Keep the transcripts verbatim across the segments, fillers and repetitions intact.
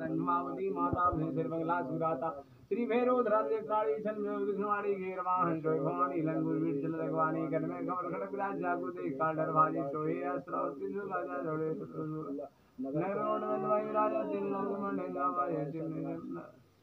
हिमावती माता श्री बंगला सुराता श्री भैरव धराधे काली चंद्र विष्णुवाणी घेर वाहन जोय भवानी लंगुर वीर जल लगवानी कर में खबर खड़क विराज जागु दे काडर भाजी सोहे अस्त्र सिंधु राजा जोड़े नगर मंडल भाई राजा दिन लोग मंडला भाई दिन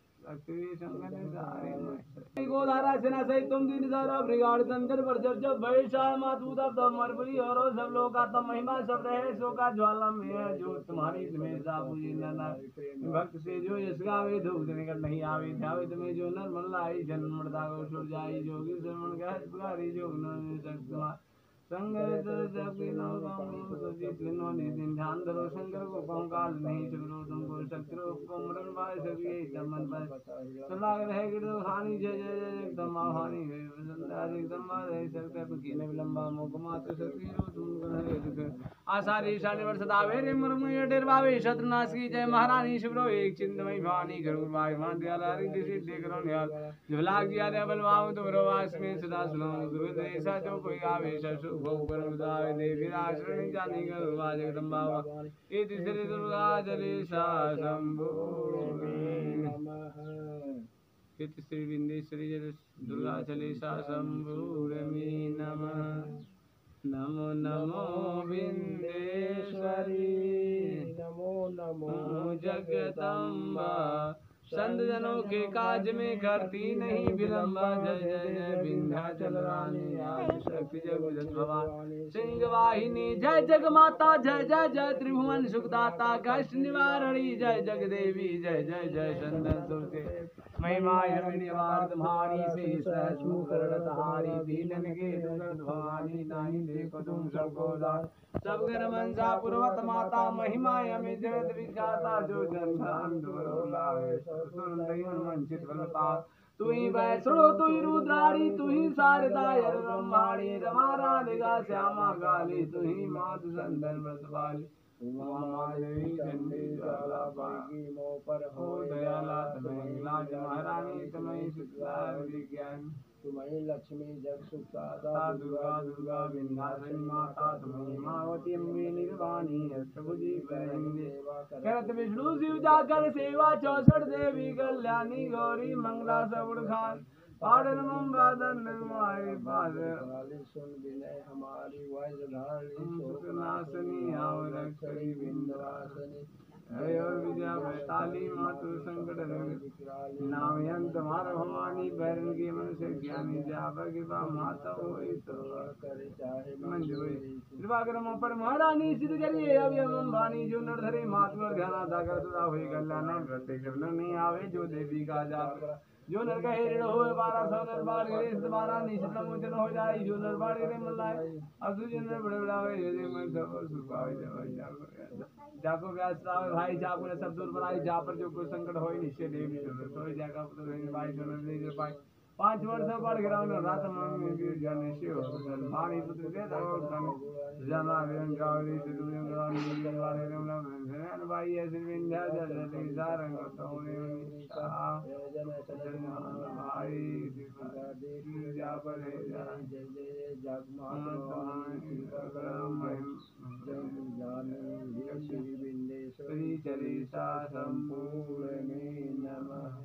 गोधारा सेना सहित तुम दिन सारा ब्रिगाड़ संकर पर जब जब भैसा मातू तब तब मरबरी और सब लोग का तब महिमा सब रहे सो का ज्वाला में है जो तुम्हारी तुम्हें साबुजी नना भक्त से जो यश गावे धूप निकट नहीं आवे ध्यावे तुम्हें जो नर मन लाई जन्म मरदा को छुड़ जाई जोगी श्रवण का पुकारी जोग न शक्ति संगर दर जबकि नौ गाँव सजीत नो निदिन ध्यान धरो शंकर को कंकाल नहीं चलो तुमको शक्ति को मरण पाए सके मन पर सलाग रहे गिरदो हानि जय जय जय एकदम हानि है संदार एकदम रहे सकते तो कीने विलंबा मोग मात्र शक्ति रो तुम रहे दुख आसारी शानि वर्ष दावे रे मरम ये डेरवावे शत्रुनाश की जय महारानी शिवरो एक चिंतमय भवानी गरुड़ भाई मान दयाल हरि दिशि देख रो निहाल जुलाग जिया रे बलवाओ तो रोवास में सदा सुनो दुर्ग ऐसा जो कोई आवे ससु भोगवरदाय देवी आश्रणी जानी गरुड़ा जगदम्बा इति श्री दुर्गा जलेशा शंभो इति श्री विंदेश्वरी दुर्गा जलेशा शंभो नमः नमो नमो विंदेश्वरी नमो नमो जगदम्बा संत जनों के काज में करती नहीं विलंबा जय जय जय विंध्याचल रानी आदि शक्ति जगत भवानी सिंह वाहिनी जय जग माता जय जय जय त्रिभुवन सुखदाता कष्ट निवारणी जय जग देवी जय जय जय चंदन तुलसी महिमा निवार तुम्हारी से सहसमुख हारी दीनन के दुर्गत भवानी नाही देखो तुम सबको दान सब घर मनसा पुरवत माता महिमा यमे जगत विख्याता जो जन ध्यान दूर लावे वंचित फलता तू ही वैष्णो तू ही रुद्राणी तू ही शारदा ब्रह्माणी रमा राधिका श्यामा काली तू ही मातु संदन व्रतपाली उमा देवी चंडी ज्वाला बागी मोह पर हो दयाला तुम्हें लाज महारानी तुम्हें सुखला विज्ञान तुम्हें लक्ष्मी जग सुखदाता दुर्गा दुर्गा विंध्याचली माता तुम्हें मावती अम्बे निर्वाणी अष्टभुजी करत विष्णु शिव जाकर सेवा चौसठ देवी कल्याणी गौरी मंगला सबुड़ खान पाड़न मंगादन निर्माय पाद सुन विनय हमारी वज्रधारी सुखनाशनी और रक्षणी विंध्यवासिनी हय और विद्या वैताली मातु संकट नाम यंत मार भवानी बैरन की मन से ज्ञानी जावर कृपा माता होई तो करे चाहे मंजूरी कृपा करम पर महारानी सिद्ध करिए अभी हम वाणी जो नर धरे मातु ध्यान आधा कर सदा होई कल्याण प्रत्येक शब्द नहीं आवे जो देवी का जाप जो नर का हेरण हो बारह सौ नर बाढ़ गए बारह निश्चित मोचन हो जाए जो नर बाढ़ गए मन लाए अब जो नर बड़े बड़ा हुए यदि मन सब सुखा हो जाए जाको व्यास भाई जाको ने सब दूर बनाई जा पर जो कोई संकट हो निश्चय देवी जो तो जाका पुत्र भाई जो नहीं दे पाए पांच वर्ष बढ़ गया उन्हें रात में भी जाने से हो पानी पुत्र दे तो जाना व्यंगावली से व्यंगावली वाले रमना में भाई ऐसे विंध्या जल सारंग तो उन्हें जन सजन भाई देवी जा पर है जय जय जगमाता श्री विंदेश्वरी चलिसा संपूर्ण नमः।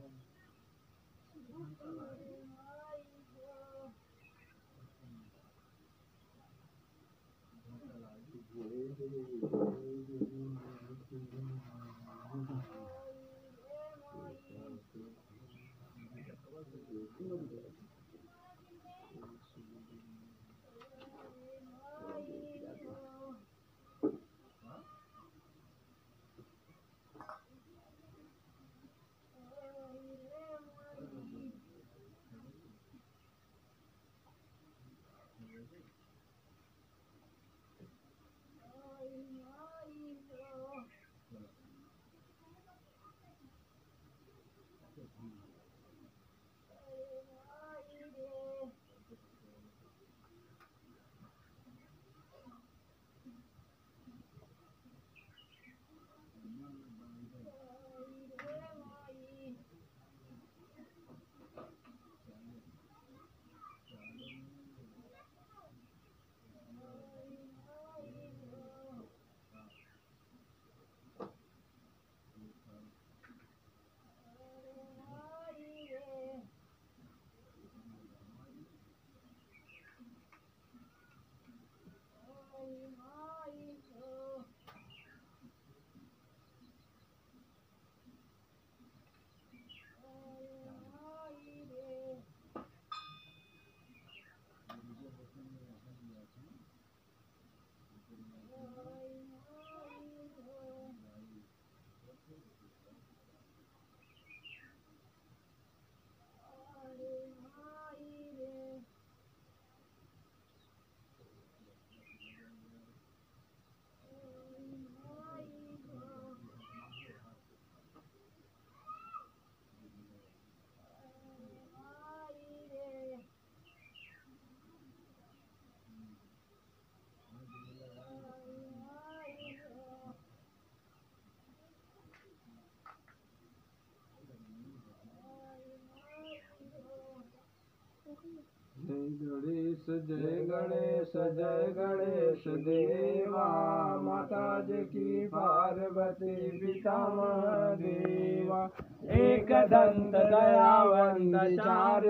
जय गणेश जय गणेश जय गणेश देवा माता जी की पार्वती पितामह देवा। एक दंत दयावंत चार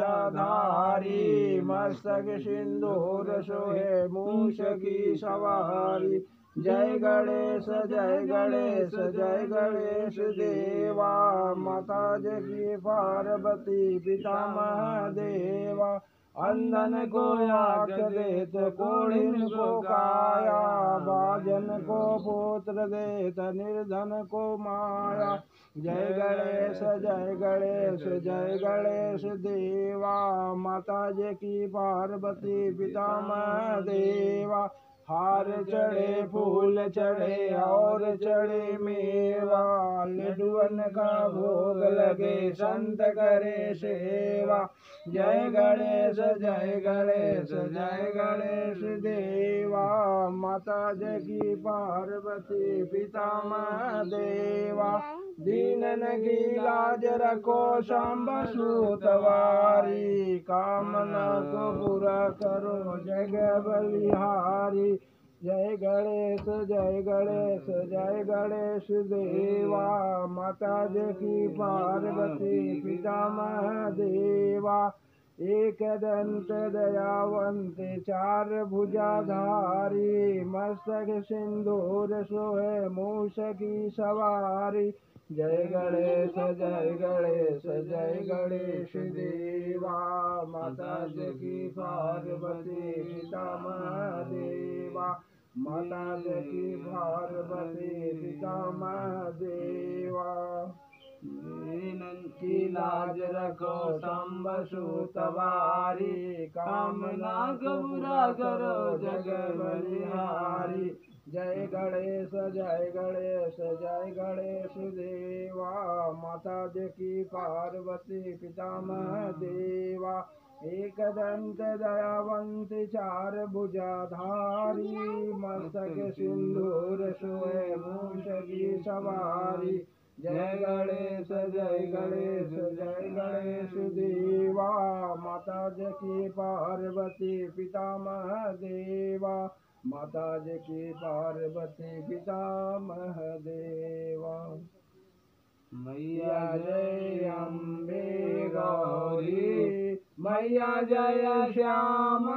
भुजाधारी मस्तक सिंदूर सोहे मूष की सवारी। जय गणेश जय गणेश जय गणेश देवा माता जी की पार्वती पितामह देवा। अंधन को आँख देत कोढ़िन को काया बाजन को पुत्र देत निर्धन को माया। जय गणेश जय गणेश जय गणेश देवा माता जी की पार्वती पितामह देवा। हार चढ़े फूल चढ़े और चढ़े मेवा लड्डुअन का भोग लगे संत करे सेवा। जय गणेश जय गणेश जय गणेश देवा माता जी की पार्वती पितामह देवा। दीनन की लाज रखो शंभ सूतवारी कामना को पूरा करो जग बलिहारी। जय गणेश जय गणेश जय गणेश देवा माता जी की पार्वती पितामह देवा। एक दंत दयावंत चार भुजाधारी मस्तक सिंदूर सोहे मूष की सवारी। जय गणेश जय गणेश जय गणेश देवा माता जी की पार्वती पितामह देवा। माता जी की पार्वती पितामह देवा। दीनन की लाज रखो शंभ सूतवारी कामना को पूरा करो जग बलिहारी। जय गणेश जय गणेश जय गणेश देवा माता जी की पार्वती पितामह देवा। एक दंत दयावंत चार भुजाधारी मस्तक सिंदूर सोहे मूष की सवारी। जय गणेश जय गणेश जय गणेश देवा माता जी की पार्वती पितामह देवा। माता जी की पार्वती पितामह देवा। मैया जय अम्बे गौरी मैया जय श्यामा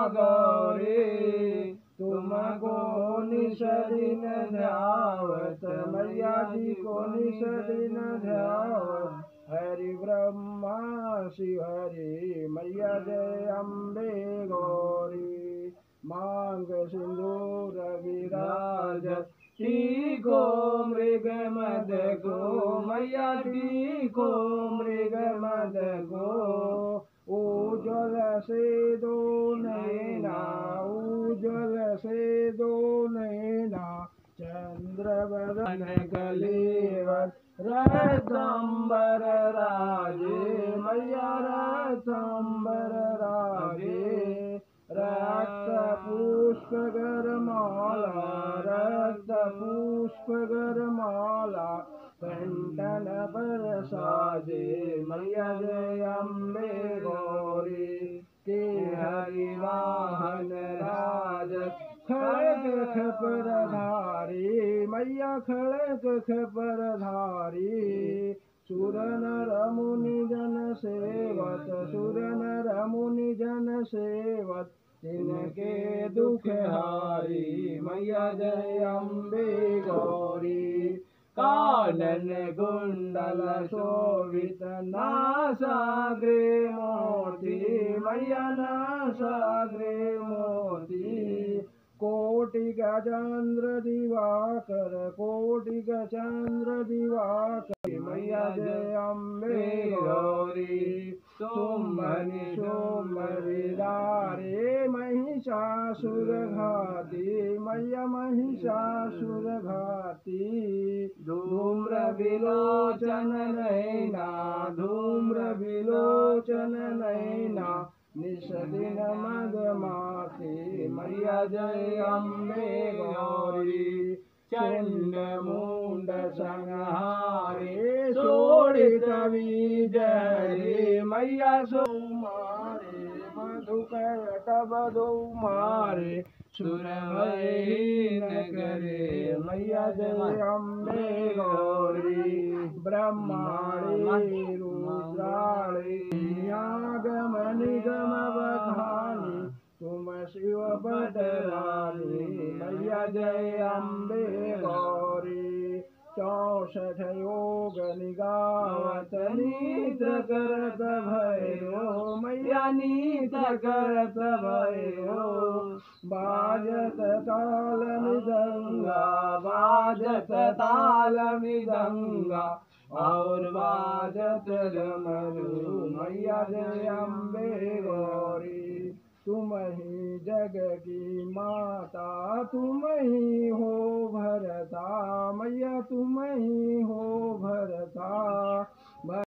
गौरी। तुमको निश दिन ध्यावत मैया जी को निश दिन ध्यावत। हरि ब्रह्मा शिव हरि मैया जय अम्बे गौरी। मांग सिंदूर विराजत टीको मृग मद को मैया टीको मृग मद को। उज्ज्वल से दो नैना उज्ज्वल से दो नैना चंद्र बदन कलेवर रतंबर राजे मैया रतंबर राजे। रक्त पुष्प गरमाला रक्त पुष्प गरमाला कंटन पर साजे मैया जय अम्बे गौरी। के हरि वाहन राज खड़ग खपर धारी मैया खड़ग खपर धारी। सुर नर मुनि जन सेवत सुर नर मुनि जन सेवत तिनके दुख हारी मैया जय अम्बे गौरी। कानन कुंडल शोभित नासाग्रे मोती मैया नासाग्रे मोती। कोटि गजेंद्र दिवाकर कोटि गजेंद्र दिवाकर मैया जय अम्बे गौरी। सोमनि सोम विदारे महिषासुर घाती मैया महिषासुर घाती। धूम्र विलोचन नैना धूम्र विलोचन नैना निश दिन मदमाती मैया जय अम्बे गौरी। चंड मुंड संहारे शोणित बीज हरे मैया सोमारे दुख तब दो मारे सुर भय न करे मैया जय अम्बे गौरी ब्रह्माणी रुद्राणी आगम निगम बखानी तुम शिव बटरानी मैया जय अम्बे गौरी चौसठ योग निगावत नित्र करत भैरो मैया नित्र करत भैरो बाजत ताल मृदंगा बाजत ताल मृदंगा और बाजत डमरू मैया जय अम्बे गौरी तुम ही जग की माता तुम ही हो भरता मैया तुम ही हो भरता।